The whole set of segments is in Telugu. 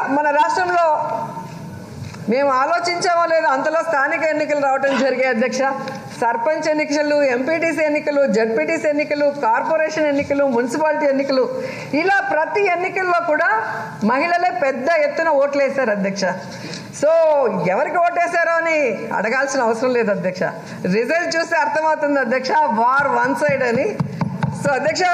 మన రాష్ట్రంలో మేము ఆలోచించామో లేదో అంతలో స్థానిక ఎన్నికలు రావడం జరిగాయి అధ్యక్ష. సర్పంచ్ ఎన్నికలు, ఎంపీటీసీ ఎన్నికలు, జడ్పీటీసీ ఎన్నికలు, కార్పొరేషన్ ఎన్నికలు, మున్సిపాలిటీ ఎన్నికలు, ఇలా ప్రతి ఎన్నికల్లో కూడా మహిళలే పెద్ద ఎత్తున ఓట్లు వేశారు అధ్యక్ష. సో ఎవరికి ఓటేశారో అని అడగాల్సిన అవసరం లేదు అధ్యక్ష. రిజల్ట్ చూస్తే అర్థమవుతుంది అధ్యక్ష, వార్ వన్ సైడ్ అని. సో అధ్యక్ష,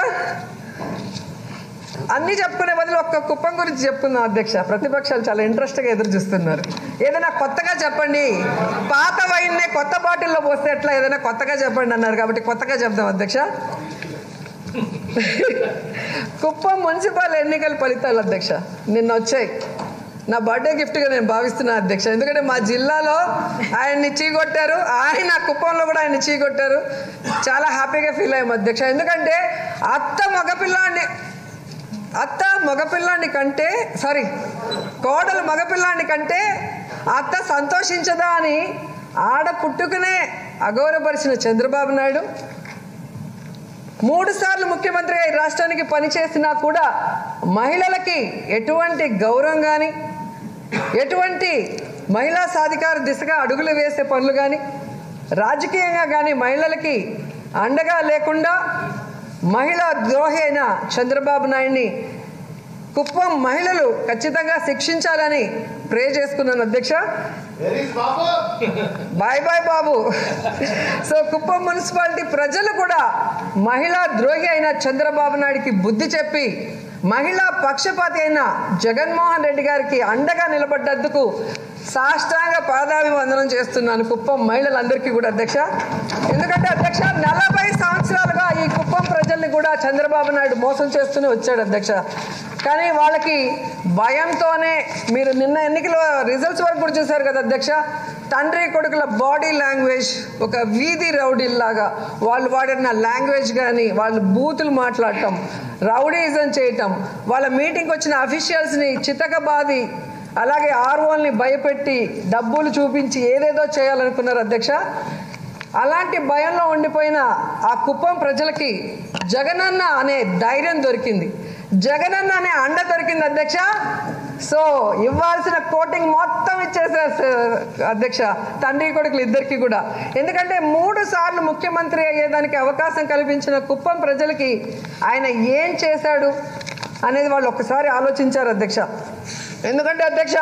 అన్నీ చెప్పుకునే బదులు ఒక్క కుప్పం గురించి చెప్పుకుందాం అధ్యక్ష. ప్రతిపక్షాలు చాలా ఇంట్రెస్ట్గా ఎదురు చూస్తున్నారు. ఏదైనా కొత్తగా చెప్పండి, పాత వైన్నే కొత్త బాటిల్లో పోస్తే ఎట్లా, ఏదైనా కొత్తగా చెప్పండి అన్నారు కాబట్టి కొత్తగా చెప్దాం అధ్యక్ష. కుప్పం మున్సిపల్ ఎన్నికల ఫలితాలు అధ్యక్ష నిన్న వచ్చాయి. నా బర్త్డే గిఫ్ట్గా నేను భావిస్తున్నాను అధ్యక్ష. ఎందుకంటే మా జిల్లాలో ఆయన్ని చీకొట్టారు, ఆయన కుప్పంలో కూడా ఆయన చీకొట్టారు. చాలా హ్యాపీగా ఫీల్ అయ్యాం అధ్యక్ష. ఎందుకంటే కోడలు మగపిల్లాన్ని కంటే అత్త సంతోషించదా అని ఆడ పుట్టుకునే అగౌరవపరిచిన చంద్రబాబు నాయుడు 3 సార్లు ముఖ్యమంత్రిగా ఈ రాష్ట్రానికి పనిచేసినా కూడా మహిళలకి ఎటువంటి గౌరవం కానీ, ఎటువంటి మహిళా సాధికార దిశగా అడుగులు వేసే పనులు కానీ, రాజకీయంగా కానీ మహిళలకి అండగా లేకుండా మహిళా ద్రోహి అయిన చంద్రబాబు నాయుడిని కుప్పం మహిళలు ఖచ్చితంగా శిక్షించాలని ప్రే చేసుకున్నాను అధ్యక్ష. Bye bye Babu. So Kuppam municipality ప్రజలు కూడా మహిళా ద్రోహి అయిన చంద్రబాబు నాయుడికి బుద్ధి చెప్పి మహిళా పక్షపాతి అయిన జగన్మోహన్ రెడ్డి గారికి అండగా నిలబడ్డందుకు సాష్టాంగ పాదాభివందనం చేస్తున్నాను కుప్పం మహిళలందరికీ కూడా అధ్యక్ష. ఎందుకంటే అధ్యక్ష 40 సంవత్సరాలుగా ఈ కుప్పం ప్రజల్ని కూడా చంద్రబాబు నాయుడు మోసం చేస్తూనే వచ్చాడు అధ్యక్ష. కానీ వాళ్ళకి భయంతోనే, మీరు నిన్న ఎన్నికల రిజల్ట్స్ వరకు కూడా చూశారు కదా అధ్యక్ష, తండ్రి కొడుకుల బాడీ లాంగ్వేజ్ ఒక వీధి రౌడీల్లాగా వాళ్ళు వాడిన లాంగ్వేజ్ కానీ, వాళ్ళు బూతులు మాట్లాడటం, రౌడీజం చేయటం, వాళ్ళ మీటింగ్కి వచ్చిన అఫీషియల్స్ని చితకబాది, అలాగే ఆర్ఓల్ని భయపెట్టి డబ్బులు చూపించి ఏదేదో చేయాలనుకున్నారు అధ్యక్ష. అలాంటి భయంలో ఉండిపోయిన ఆ కుప్పం ప్రజలకి జగనన్న అనే ధైర్యం దొరికింది, జగనన్న అనే అండ దొరికింది అధ్యక్ష. సో ఇవ్వాల్సిన కోటింగ్ మొత్తం ఇచ్చేసారు అధ్యక్ష తండ్రి కొడుకులు ఇద్దరికి కూడా. ఎందుకంటే 3 సార్లు ముఖ్యమంత్రి అయ్యేదానికి అవకాశం కల్పించిన కుప్పం ప్రజలకి ఆయన ఏం చేశాడు అనేది వాళ్ళు ఒక్కసారి ఆలోచించారు అధ్యక్ష. ఎందుకంటే అధ్యక్ష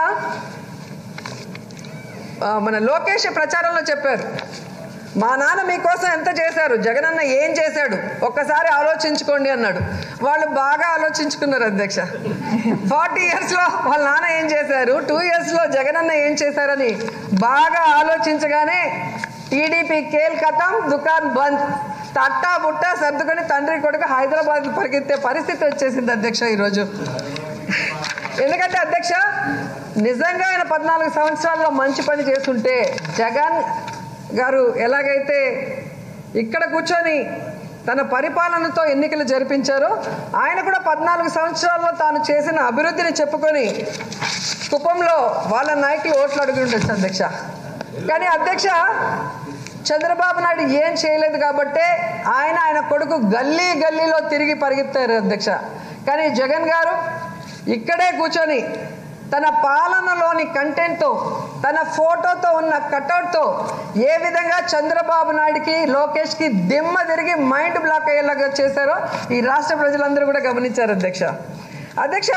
మన లోకేష్ ప్రచారంలో చెప్పారు, మా నాన్న మీకోసం ఎంత చేశారు, జగనన్న ఏం చేశాడు ఒక్కసారి ఆలోచించుకోండి అన్నాడు. వాళ్ళు బాగా ఆలోచించుకున్నారు అధ్యక్ష. 40 yearsలో వాళ్ళ నాన్న ఏం చేశారు, 2 yearsలో జగనన్న ఏం చేశారని బాగా ఆలోచించగానే టీడీపీ కేల్ కథం, దుకాన్ బంద్, తట్టా బుట్టా సర్దుకొని తండ్రి కొడుకు హైదరాబాద్ పరిగెత్తే పరిస్థితి వచ్చేసింది అధ్యక్ష ఈరోజు. ఎందుకంటే అధ్యక్ష నిజంగా ఆయన 14 సంవత్సరాల్లో మంచి పని చేస్తుంటే జగన్ గారు ఎలాగైతే ఇక్కడ కూర్చొని తన పరిపాలనతో ఎన్నికలు జరిపించారో ఆయన కూడా 14 సంవత్సరాల్లో తాను చేసిన అభివృద్ధిని చెప్పుకొని కుప్పంలో వాళ్ళ నాయకులు ఓట్లు అడుగు ఉండొచ్చు అధ్యక్ష. కానీ అధ్యక్ష చంద్రబాబు నాయుడు ఏం చేయలేదు కాబట్టే ఆయన కొడుకు గల్లీలో తిరిగి పరిగెత్తారు అధ్యక్ష. కానీ జగన్ గారు ఇక్కడే కూర్చొని తన పాలనలోని కంటెంట్తో, తన ఫోటోతో ఉన్న కటౌట్తో ఏ విధంగా చంద్రబాబు నాయుడికి, లోకేష్కి దిమ్మ తిరిగి మైండ్ బ్లాక్ అయ్యేలాగా చేశారో ఈ రాష్ట్ర ప్రజలందరూ కూడా గమనించారు అధ్యక్ష. అధ్యక్ష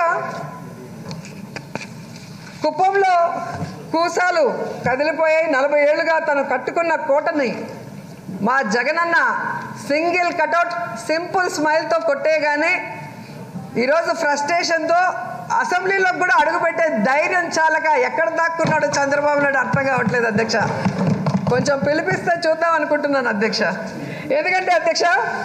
కుప్పంలో కూసాలు కదిలిపోయాయి. 40 ఏళ్లుగా తను కట్టుకున్న కోటని మా జగనన్న సింగిల్ కటౌట్, సింపుల్ స్మైల్తో కొట్టేయగానే ఈరోజు ఫ్రస్ట్రేషన్తో అసెంబ్లీలో కూడా అడుగుపెట్టే ధైర్యం చాలక ఎక్కడ దాక్కున్నాడో చంద్రబాబు నాయుడు అర్థం కావట్లేదు అధ్యక్ష. కొంచెం పిలిపిస్తే చూద్దాం అనుకుంటున్నాను అధ్యక్ష. ఎందుకంటే అధ్యక్ష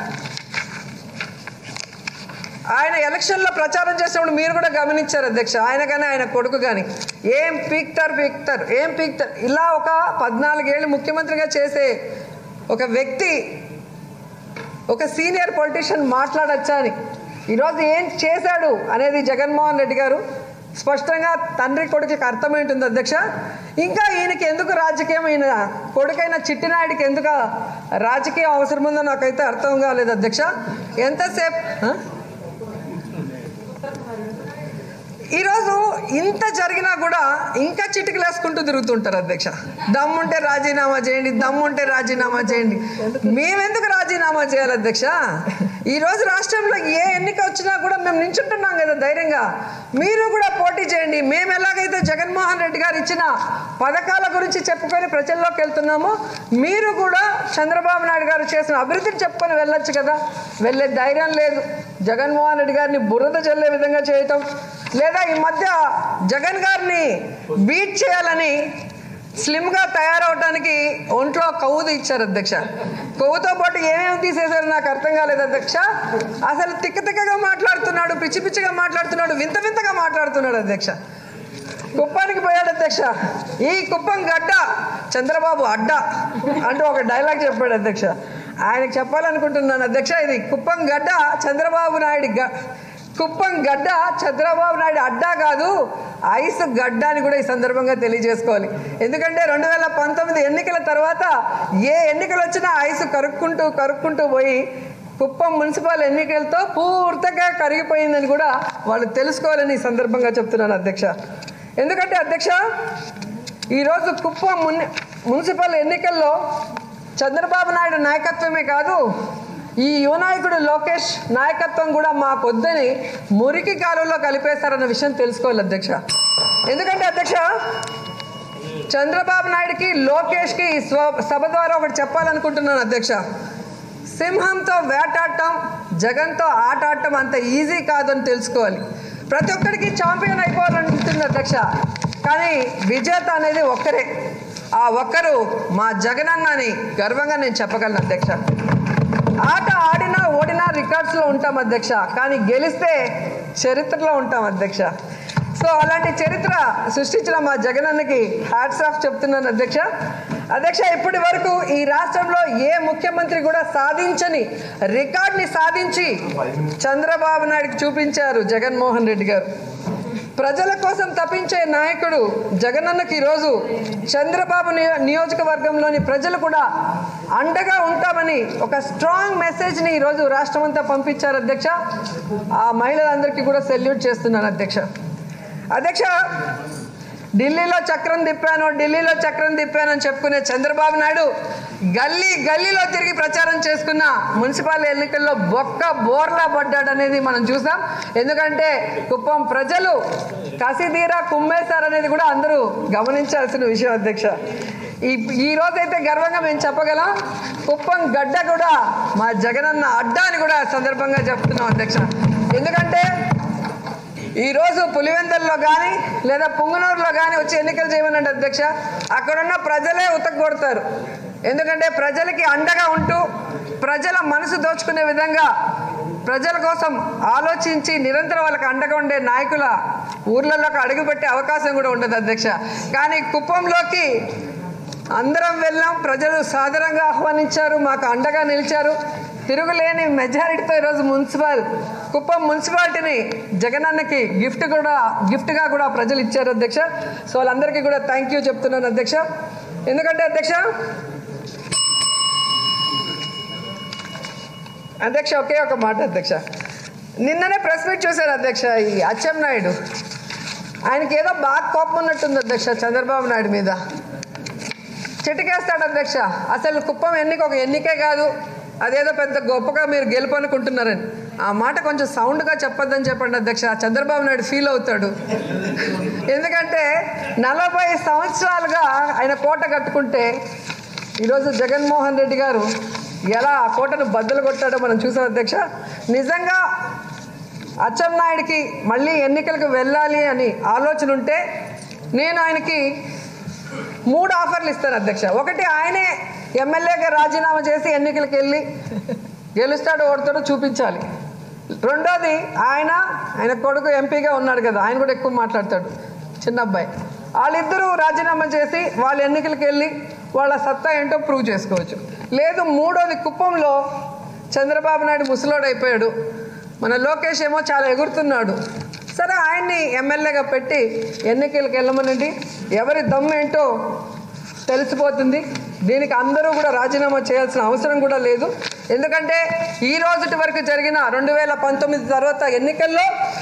ఆయన ఎలక్షన్లో ప్రచారం చేసినప్పుడు మీరు కూడా గమనించారు అధ్యక్ష, ఆయన కానీ ఆయన కొడుకు కానీ ఏం పీక్తారు ఇలా ఒక 14 ఏళ్ళు ముఖ్యమంత్రిగా చేసే ఒక వ్యక్తి, ఒక సీనియర్ పొలిటీషియన్ మాట్లాడచ్చా అని. ఈరోజు ఏం చేశాడు అనేది జగన్మోహన్ రెడ్డి గారు స్పష్టంగా తండ్రి కొడుకుకి అర్థమైంటుంది అధ్యక్ష. ఇంకా ఈయనకి ఎందుకు రాజకీయం, ఈయన కొడుకైన చిట్టినాయుడికి ఎందుకు రాజకీయం అవసరం ఉందో నాకైతే అర్థం కాలేదు అధ్యక్ష. ఎంతసేపు ఈరోజు ఇంత జరిగినా కూడా ఇంకా చిటికలు వేసుకుంటూ తిరుగుతుంటారు అధ్యక్ష. దమ్ముంటే రాజీనామా చేయండి, దమ్ముంటే రాజీనామా చేయండి. మేమెందుకు రాజీనామా చేయాలి అధ్యక్ష? ఈరోజు రాష్ట్రంలో ఏ ఎన్నిక వచ్చినా కూడా మేము నించుంటున్నాం కదా ధైర్యంగా. మీరు కూడా పోటీ చేయండి. మేము ఎలాగైతే జగన్మోహన్ రెడ్డి గారు ఇచ్చిన పథకాల గురించి చెప్పుకొని ప్రజల్లోకి వెళ్తున్నామో, మీరు కూడా చంద్రబాబు నాయుడు గారు చేసిన అభివృద్ధిని చెప్పుకొని వెళ్ళొచ్చు కదా. వెళ్ళే ధైర్యం లేదు. జగన్మోహన్ రెడ్డి గారిని బురద చల్లే విధంగా చేయటం, లేదా ఈ మధ్య జగన్ గారిని బీట్ చేయాలని స్లిమ్గా తయారవడానికి ఒంట్లో కొవ్వు ఇచ్చారు అధ్యక్ష. కొవ్వుతో పాటు ఏమేమి తీసేశారు నాకు అర్థం కాలేదు అధ్యక్ష. అసలు తిక్కగా మాట్లాడుతున్నాడు, పిచ్చి పిచ్చిగా మాట్లాడుతున్నాడు, వింత వింతగా మాట్లాడుతున్నాడు అధ్యక్ష. కుప్పానికి పోయాడు అధ్యక్ష. ఈ కుప్పం గడ్డ చంద్రబాబు అడ్డ అంటూ ఒక డైలాగ్ చెప్పాడు అధ్యక్ష. ఆయనకు చెప్పాలనుకుంటున్నాను అధ్యక్ష, ఇది కుప్పం గడ్డ చంద్రబాబు నాయుడు కుప్పం గడ్డ చంద్రబాబు నాయుడు అడ్డా కాదు, ఐసు గడ్డ అని కూడా ఈ సందర్భంగా తెలియజేసుకోవాలి. ఎందుకంటే 2019 ఎన్నికల తర్వాత ఏ ఎన్నికలు వచ్చినా ఐసు కరుక్కుంటూ పోయి కుప్పం మున్సిపల్ ఎన్నికలతో పూర్తిగా కరిగిపోయిందని కూడా వాళ్ళు తెలుసుకోవాలని ఈ సందర్భంగా చెప్తున్నాను అధ్యక్ష. ఎందుకంటే అధ్యక్ష, ఈరోజు కుప్పం మున్సిపల్ ఎన్నికల్లో చంద్రబాబు నాయుడు నాయకత్వమే కాదు, ఈ యువనాయకుడు లోకేష్ నాయకత్వం కూడా మాకొద్దని మురికి కాలువలో కలిపేశారన్న విషయం తెలుసుకోవాలి అధ్యక్ష. ఎందుకంటే అధ్యక్ష, చంద్రబాబు నాయుడుకి లోకేష్కి సభ ద్వారా ఒకటి చెప్పాలనుకుంటున్నాను అధ్యక్ష. సింహంతో వేటాడటం, జగన్తో ఆట ఆడటం అంత ఈజీ కాదని తెలుసుకోవాలి. ప్రతి ఒక్కరికి ఛాంపియన్ అయిపోవాలనుకుంటుంది అధ్యక్ష. కానీ విజేత అనేది ఒక్కరే. ఆ ఒక్కరు మా జగనన్న అని గర్వంగా నేను చెప్పగలను అధ్యక్ష. ఆట ఆడినా ఓడినా రికార్డ్స్లో ఉంటాం అధ్యక్ష, కానీ గెలిస్తే చరిత్రలో ఉంటాం అధ్యక్ష. సో అలాంటి చరిత్ర సృష్టించిన మా జగనన్నకి హ్యాట్స్ ఆఫ్ చెప్తున్నాను అధ్యక్ష. అధ్యక్ష, ఇప్పటి వరకు ఈ రాష్ట్రంలో ఏ ముఖ్యమంత్రి కూడా సాధించని రికార్డ్ని సాధించి చంద్రబాబు నాయుడుకి చూపించారు జగన్మోహన్ రెడ్డి గారు. ప్రజల కోసం తప్పించే నాయకుడు జగనన్నకి ఈరోజు చంద్రబాబు నియోజకవర్గంలోని ప్రజలు కూడా అండగా ఉంటామని ఒక స్ట్రాంగ్ మెసేజ్ని ఈరోజు రాష్ట్రమంతా పంపించారు అధ్యక్ష. ఆ మహిళలందరికీ కూడా సెల్యూట్ చేస్తున్నాను అధ్యక్ష. అధ్యక్ష, ఢిల్లీలో చక్రం తిప్పాను అని చెప్పుకునే చంద్రబాబు నాయుడు గల్లీలో తిరిగి ప్రచారం చేసుకున్న మున్సిపల్ ఎన్నికల్లో బోర్లా పడ్డాడనేది మనం చూసాం. ఎందుకంటే కుప్పం ప్రజలు కసిదీరా కుమ్మేశారనేది కూడా అందరూ గమనించాల్సిన విషయం అధ్యక్ష. ఈ రోజైతే గర్వంగా మేము చెప్పగలం, కుప్పం గడ్డ కూడా మా జగనన్న అడ్డా అని కూడా సందర్భంగా చెప్తున్నాం అధ్యక్ష. ఎందుకంటే ఈరోజు పులివెందుల్లో కానీ లేదా పుంగనూరులో కానీ వచ్చి ఎన్నికలు చేయమనండి అధ్యక్ష, అక్కడున్న ప్రజలే ఉతకొడతారు. ఎందుకంటే ప్రజలకి అండగా ఉంటూ ప్రజల మనసు దోచుకునే విధంగా ప్రజల కోసం ఆలోచించి నిరంతరం వాళ్ళకి అండగా ఉండే నాయకుల ఊర్లలోకి అడుగుపెట్టే అవకాశం కూడా ఉండదు అధ్యక్ష. కానీ కుప్పంలోకి అందరం వెళ్ళాం, ప్రజలు సాదరంగా ఆహ్వానించారు, మాకు అండగా నిలిచారు. తిరుగులేని మెజారిటీతో ఈరోజు కుప్పం మున్సిపాలిటీని జగనన్నకి గిఫ్ట్గా కూడా ప్రజలు ఇచ్చారు అధ్యక్ష. సో వాళ్ళందరికీ కూడా థ్యాంక్ యూ చెప్తున్నాను అధ్యక్ష. ఎందుకంటే అధ్యక్ష ఒకే ఒక మాట అధ్యక్ష, నిన్ననే ప్రెస్ మీట్ చూశారు అధ్యక్ష. ఈ అచ్చెన్నాయుడు ఆయనకి ఏదో బాగా కోపం ఉన్నట్టుంది అధ్యక్ష చంద్రబాబు నాయుడు మీద. చిటికేస్తాడు అధ్యక్ష. అసలు కుప్పం ఎన్నిక ఒక ఎన్నికే కాదు, అదేదో పెద్ద గొప్పగా మీరు గెలుపు అనుకుంటున్నారని. ఆ మాట కొంచెం సౌండ్గా చెప్పొద్దని చెప్పండి అధ్యక్ష, చంద్రబాబు నాయుడు ఫీల్ అవుతాడు. ఎందుకంటే 40 సంవత్సరాలుగా ఆయన కోట కట్టుకుంటే ఈరోజు జగన్మోహన్ రెడ్డి గారు ఎలా ఆ కోటను బద్దలు కొట్టాడో మనం చూసాం అధ్యక్ష. నిజంగా అచ్చెన్నాయుడికి మళ్ళీ ఎన్నికలకు వెళ్ళాలి అని ఆలోచన ఉంటే నేను ఆయనకి 3 ఆఫర్లు ఇస్తాను అధ్యక్ష. ఒకటి, ఆయనే ఎమ్మెల్యేగా రాజీనామా చేసి ఎన్నికలకు వెళ్ళి గెలుస్తాడో ఓడతాడో చూపించాలి. రెండోది, ఆయన కొడుకు ఎంపీగా ఉన్నాడు కదా, ఆయన కూడా ఎక్కువ మాట్లాడతాడు, చిన్న అబ్బాయి. వాళ్ళిద్దరూ రాజీనామా చేసి వాళ్ళ ఎన్నికలకు వెళ్ళి వాళ్ళ సత్తా ఏంటో ప్రూవ్ చేసుకోవచ్చు. లేదు, మూడోది, కుప్పంలో చంద్రబాబు నాయుడు ముసలోడు అయిపోయాడు, మన లోకేష్ ఏమో చాలా ఎగురుతున్నాడు, సరే ఆయన్ని ఎమ్మెల్యేగా పెట్టి ఎన్నికలకు వెళ్ళమనండి, ఎవరి దమ్ము ఏంటో తెలిసిపోతుంది. దీనికి అందరూ కూడా రాజీనామా చేయాల్సిన అవసరం కూడా లేదు. ఎందుకంటే ఈ రోజుటి వరకు జరిగిన 2019 తర్వాత ఎన్నికల్లో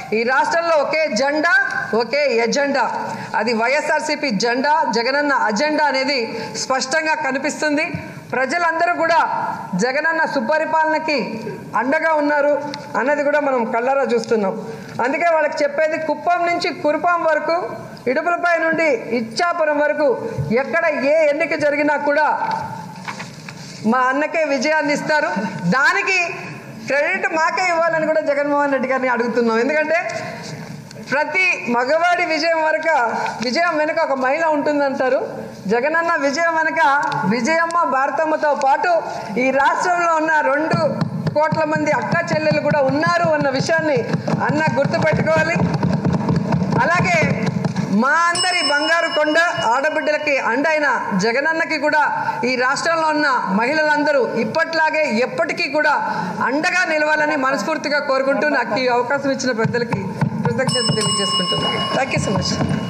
ఈ రాష్ట్రంలో ఒకే జెండా, ఒకే ఎజెండా. అది వైఎస్ఆర్సీపీ జెండా, జగనన్న అజెండా అనేది స్పష్టంగా కనిపిస్తుంది. ప్రజలందరూ కూడా జగనన్న సుపరిపాలనకి అండగా ఉన్నారు అన్నది కూడా మనం కళ్ళారా చూస్తున్నాం. అందుకే వాళ్ళకి చెప్పేది, కుప్పం నుంచి కురుపాం వరకు, ఇడుపులపై నుండి ఇచ్చాపురం వరకు ఎక్కడ ఏ ఎన్నిక జరిగినా కూడా మా అన్నకే విజయాన్ని ఇస్తారు. దానికి క్రెడిట్ మాకే ఇవ్వాలని కూడా జగన్మోహన్ రెడ్డి గారిని అడుగుతున్నాం. ఎందుకంటే ప్రతి మగవాడి విజయం వెనుక ఒక మహిళ ఉంటుందంటారు. జగనన్న విజయం వెనుక విజయమ్మ, భారతమ్మతో పాటు ఈ రాష్ట్రంలో ఉన్న 2 కోట్ల మంది అక్క చెల్లెలు కూడా ఉన్నారు అన్న విషయాన్ని అన్న గుర్తుపెట్టుకోవాలి. అలాగే మా అందరి బంగారు కొండ ఆడబిడ్డలకి అండైన జగనన్నకి కూడా ఈ రాష్ట్రంలో ఉన్న మహిళలందరూ ఇప్పట్లాగే ఎప్పటికీ కూడా అండగా నిలవాలని మనస్ఫూర్తిగా కోరుకుంటూ నాకు ఈ అవకాశం ఇచ్చిన పెద్దలకి కృతజ్ఞతలు తెలియజేసుకుంటున్నాను. Thank you so much.